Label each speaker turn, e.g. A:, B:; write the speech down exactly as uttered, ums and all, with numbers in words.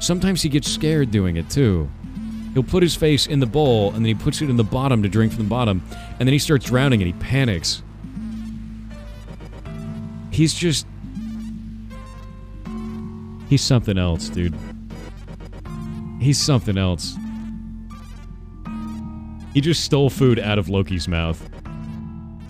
A: Sometimes he gets scared doing it, too. He'll put his face in the bowl, and then he puts it in the bottom to drink from the bottom, and then he starts drowning, and he panics. He's just... He's something else, dude. He's something else. He just stole food out of Loki's mouth.